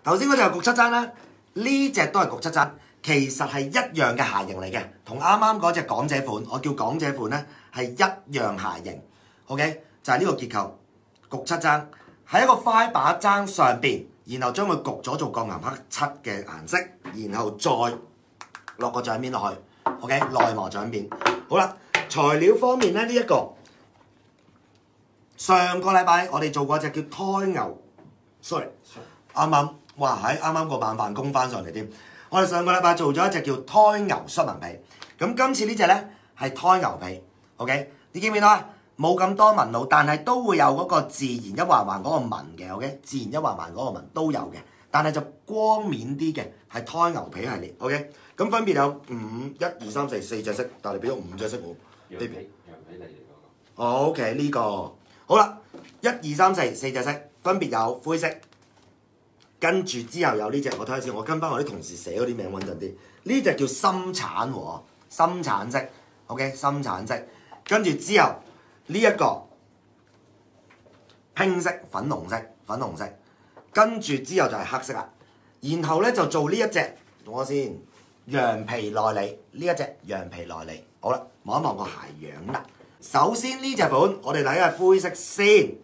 頭先嗰隻係焗七踭啦，呢隻都係焗七踭，其實係一樣嘅鞋型嚟嘅，同啱啱嗰隻港姐款，我叫港姐款咧係一樣鞋型。OK， 就係呢個結構，焗七踭喺一個快把踭上邊，然後將佢焗咗做鋼岩黑漆嘅顏色，然後再落個掌邊落去。OK， 內磨掌邊。好啦，材料方面咧，呢一個上個禮拜我哋做過一隻叫胎牛 ，sorry， 啱啱哇喺啱啱個晚飯供翻上嚟添。我哋上個禮拜做咗一隻叫胎牛恤紋皮，咁今次呢隻咧係胎牛皮。OK， 你見唔見到啊？冇咁多紋路，但係都會有嗰個自然一環環嗰個紋嘅。OK， 自然一環環嗰個紋都有嘅，但係就光面啲嘅係胎牛皮系列。OK， 咁分別有1、2、3、4 4隻色，但係你俾咗5隻色我。 羊皮嚟嗰個。 OK， 呢個好啦，1、2、3、4 4隻色，分別有灰色，跟住之後有呢隻，我睇下先，我跟翻我啲同事寫嗰啲名穩陣啲。呢隻叫深橙喎，深橙色。OK， 深橙色，跟住之後。呢一個拼色粉紅色，跟住之後就係黑色啦。然後咧就做呢一隻，我先羊皮內裡，呢一隻羊皮內裡。好啦，望一望個鞋樣啦。首先呢隻款，我哋睇下灰色先。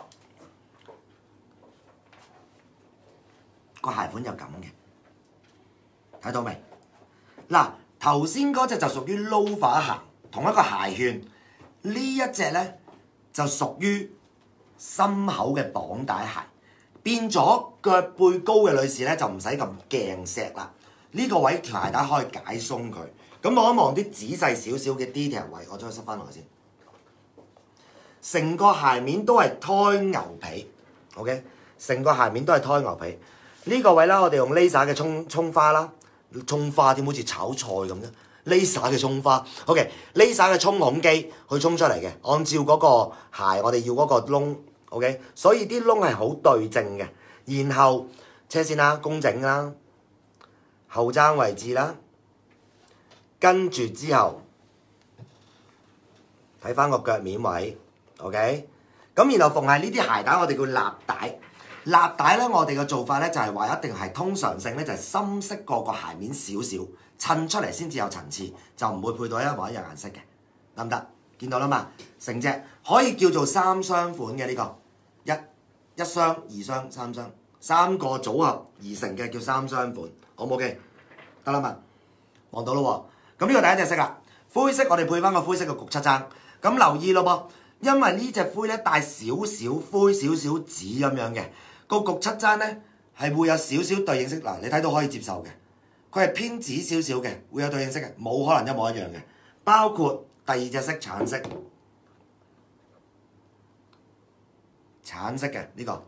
個鞋款就咁嘅，睇到未？嗱，頭先嗰隻就屬於 loafer 鞋，同一個鞋圈。呢一隻咧就屬於深口嘅綁帶鞋，變咗腳背高嘅女士咧就唔使咁鏡石啦。呢個位條鞋帶可以解鬆佢。咁望一望啲仔細少少嘅 detail 位，我將佢塞翻落去先。成個鞋面都係胎牛皮 ，OK？ 成個鞋面都係胎牛皮。呢個位啦，我哋用 laser 嘅葱花啦，葱花點好似炒菜咁啫。laser 嘅葱花 ，OK，laser 嘅沖孔機去沖出嚟嘅，按照嗰個鞋我哋要嗰個窿 ，OK， 所以啲窿係好對正嘅。然後車線啦、工整啦、後踭位置啦，跟住之後睇翻個腳面位 ，OK， 咁然後逢係呢啲鞋帶我哋叫立帶。立帶咧，我哋嘅做法咧就係話一定係通常性咧，就係深色過個鞋面少少，襯出嚟先至有層次，就唔會配到一模一樣顏色嘅，得唔得？見到啦嘛，成隻可以叫做3雙款嘅呢個，一雙、2雙、3雙，3個組合而成嘅叫3雙款，好唔 OK？得啦嘛，望到咯喎，咁呢個第一隻色啦，灰色我哋配翻個灰色嘅焗七踭，咁留意咯噃，因為呢隻灰咧帶少少灰、少少紫咁樣嘅。個焗七踭咧係會有少少對應色，嗱你睇到可以接受嘅，佢係偏紫少少嘅，會有對應色嘅，冇可能一模一樣嘅。包括第二隻色橙色嘅呢個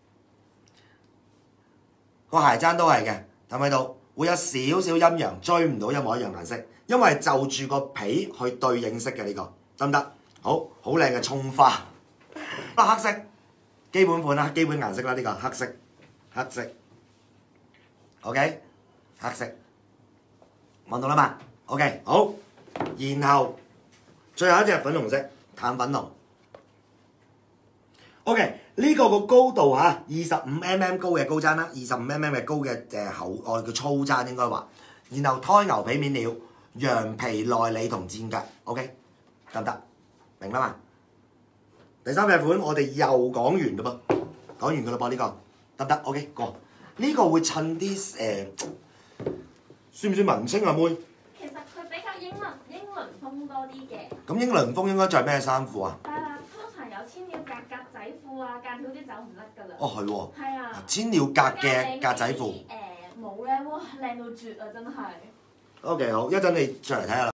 個鞋踭都係嘅，睇唔睇到？會有少少陰陽，追唔到一模一樣顏色，因為就住個皮去對應色嘅呢個，得唔得？好靚嘅葱花，黑色。基本款啦，基本顏色啦，呢個黑色 ，OK， 黑色，望到啦嘛 ，OK， 好，然後最後一隻粉紅色，淡粉紅 ，OK， 呢個個高度嚇25mm 高嘅高踭啦，25mm 嘅高嘅厚，我哋叫粗踭應該話，然後胎牛皮面料，羊皮內裡同戰腳 ，OK， 得唔得？明啦嘛？第三隻款我哋又講完嘞噃，講完噶啦噃呢個，得唔得 ？OK， 過。呢個會襯啲算唔算文青啊妹？ 其實佢比較英倫風多啲嘅。咁英倫風應該着咩衫褲啊？ 通常有千鳥格仔褲啊，間條啲走唔甩㗎啦。 哦，係喎。 係啊。 千鳥格嘅格仔褲。 冇咧，哇，靚到絕啊！真係。 OK， 好，一陣你着嚟睇下啦。